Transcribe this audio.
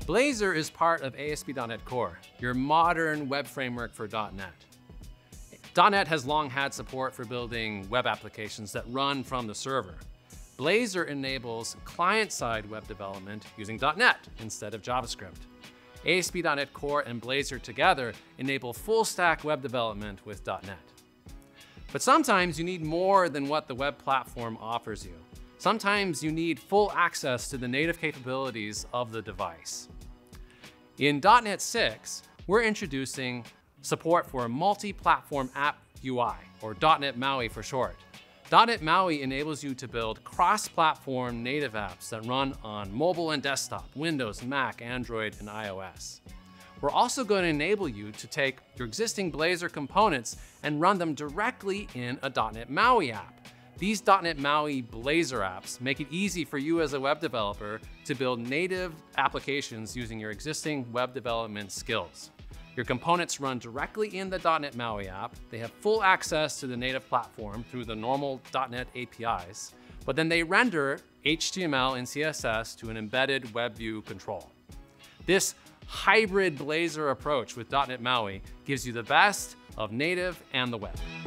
Blazor is part of ASP.NET Core, your modern web framework for .NET. .NET has long had support for building web applications that run from the server. Blazor enables client-side web development using .NET instead of JavaScript. ASP.NET Core and Blazor together enable full-stack web development with .NET. But sometimes you need more than what the web platform offers you. Sometimes you need full access to the native capabilities of the device. In .NET 6, we're introducing support for a multi-platform app UI, or .NET MAUI for short. .NET MAUI enables you to build cross-platform native apps that run on mobile and desktop, Windows, Mac, Android, and iOS. We're also going to enable you to take your existing Blazor components and run them directly in a .NET MAUI app. These .NET MAUI Blazor apps make it easy for you as a web developer to build native applications using your existing web development skills. Your components run directly in the .NET MAUI app. They have full access to the native platform through the normal .NET APIs, but then they render HTML and CSS to an embedded web view control. This hybrid Blazor approach with .NET MAUI gives you the best of native and the web.